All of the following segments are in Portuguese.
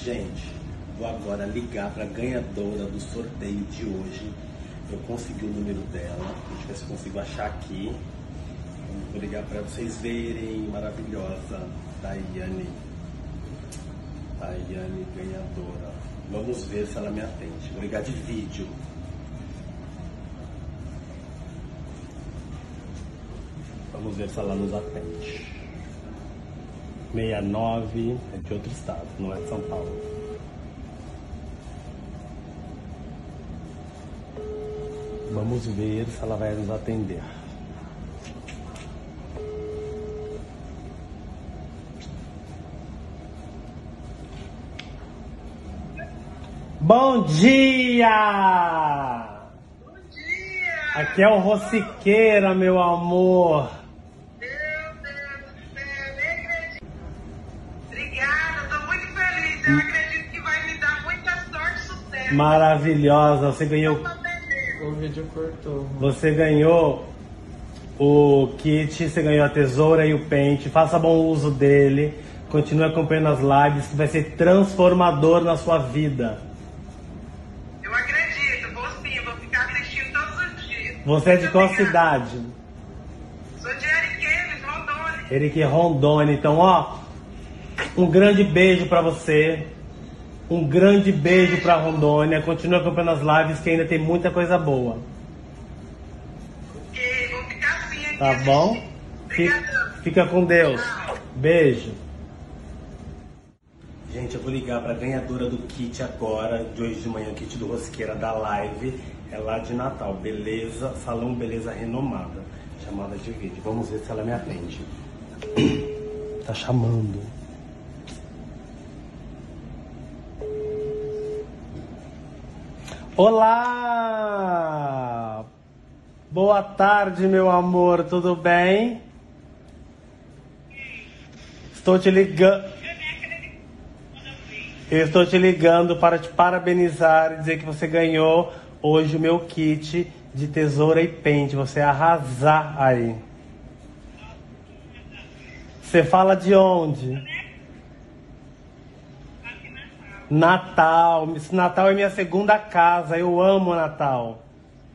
Gente, vou agora ligar para a ganhadora do sorteio de hoje. Eu consegui o número dela, deixa eu ver se eu consigo achar aqui. Vou ligar para vocês verem, maravilhosa, Daiane. Daiane, ganhadora. Vamos ver se ela me atende. Vou ligar de vídeo. Vamos ver se ela nos atende. 69, é de outro estado, não é de São Paulo. Vamos ver se ela vai nos atender. Bom dia! Bom dia! Aqui é o Rossiqueira, meu amor. Meu Deus do céu, nem acredito. Obrigada, estou muito feliz. Eu acredito que vai me dar muita sorte e sucesso. Maravilhosa, você ganhou. O vídeo cortou. Você ganhou o kit, você ganhou a tesoura e o pente. Faça bom uso dele. Continue acompanhando as lives, que vai ser transformador na sua vida. Eu acredito, vou sim, vou ficar assistindo todos os dias. Você é de Muito qual obrigada. cidade? Sou de Ariquemes, Rondônia. Eric Rondônia. Então, ó, um grande beijo pra você. Um grande beijo pra Rondônia. Continue acompanhando as lives, que ainda tem muita coisa boa. Ok, vou ficar assim aqui. Tá bom? Obrigadão. Fica com Deus. Beijo. Gente, eu vou ligar pra ganhadora do kit agora, de hoje de manhã, o kit do Rossiqueira da live. É lá de Natal. Beleza, salão beleza renomada. Chamada de vídeo. Vamos ver se ela me atende. Tá chamando. Olá! Boa tarde, meu amor, tudo bem? Estou te ligando. Eu estou te ligando para te parabenizar e dizer que você ganhou hoje o meu kit de tesoura e pente. Você arrasar aí. Você fala de onde? Natal. Natal é minha segunda casa. Eu amo Natal.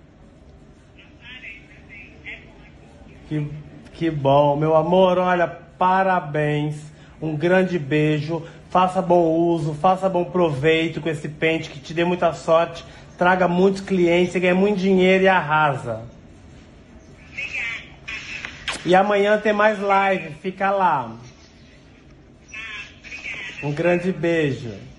Que bom. Meu amor, olha, parabéns. Um grande beijo. Faça bom uso, faça bom proveito com esse pente, que te dê muita sorte. Traga muitos clientes, ganha muito dinheiro e arrasa. E amanhã tem mais live. Fica lá. Um grande beijo.